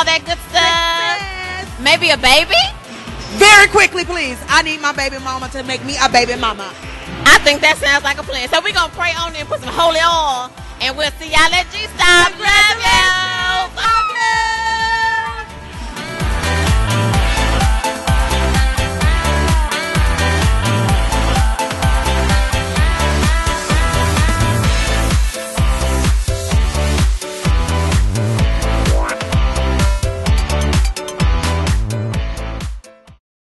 that good stuff. Maybe a baby? Very quickly, please. I need my baby mama to make me a baby mama. I think that sounds like a plan. So we're going to pray on it and put some holy oil. And we'll see y'all at G-Stop. Love ya.